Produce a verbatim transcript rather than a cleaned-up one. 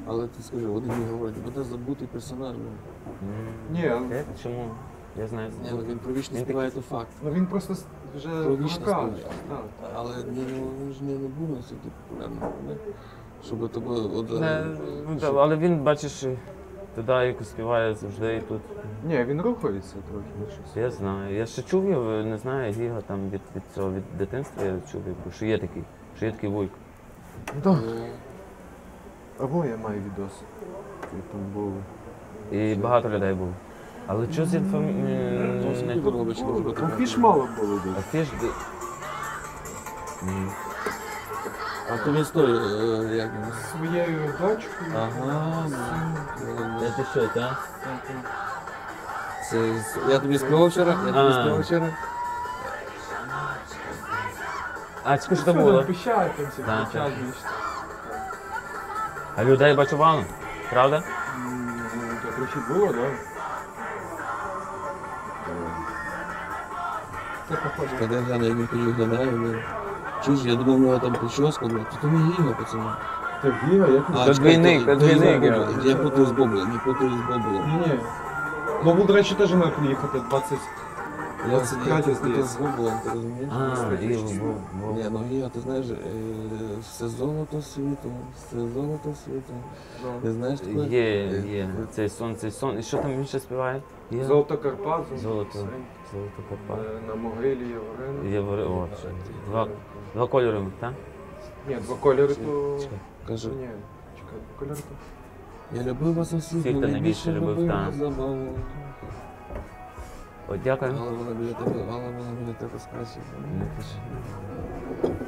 Але ти скажи, один мені говорить, буде забутий персонаж. Ну, Ні, Е, Чому? Я знаю. Ні, ну, він про вічність Він співає, то факт. ну він просто с- вже Про вічність вмикав. співає. Так. Але ні, ну, він ж не, не був настільки популярним. Не? Щоб тебе от, Не, ну, та, але він, бачиш, туди якось співає завжди і тут. Ні, він рухається трохи. ну, щось. Я знаю. Я ще чув його, не знаю, Гіга там від, від цього від дитинства я чув, якби, що є такий, що є такий вуйко. Так. е, Або я маю відос. Ти там був. І багато людей було. Але що з інформацією? Зовсім не робить, що може бути. Там фіш мало було А десь. фіш... де- Ні. А то він стоїть, е, як він? Своєю дочкою. Ага, Це ти що, так? це, я тобі співав вчора, я тобі А. співав вчора. А, чекай, що це було? Пищать там всі Так, кричать, так. значить. А людей бачу валом, правда? М, Ну, то трохи було, так? Це походу. Коли я гляну, як він тоді виглядає, він... Чуєш, я думав, у нього там прическа, ну, то не гіга, пацани. Це Гіга, як він? А, Це чекай, двійник, то- це то Гіга двійник, Бобул. я- Я путаю з Бобулем, не путаю з Бобулем. Ні, ні. Бобул, до речі, теж має приїхати двадцять. Я двадцять я третє, путаю здається. з Бобулем, ти розумієш? А, і був, Ні, був. ну Гіга, ти знаєш, е, все золото світу, все золото світу. Ти знаєш таке? Є, Е, є. Цей сон, цей сон. І що там він ще співає? Є? Золото Карпат, Золото. Сень. Золото Карпат. Е, На могилі Євгена. Є вори... О, два, два кольори, так? Ні, два кольори то... Чекай. Кажи, Ні, чекай, два кольори то... я любив вас усіх, Всіх ти але найбільше більше любив, любив так. забаву. О, дякую. Але вона біля тебе, але вона біля тебе скаче. Не пиши.